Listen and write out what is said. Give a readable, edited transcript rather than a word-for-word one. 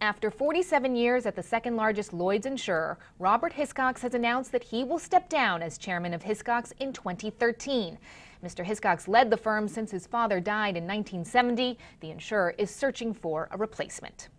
After 47 years at the second largest Lloyd's insurer, Robert Hiscox has announced that he will step down as chairman of Hiscox in 2013. Mr. Hiscox led the firm since his father died in 1970. The insurer is searching for a replacement.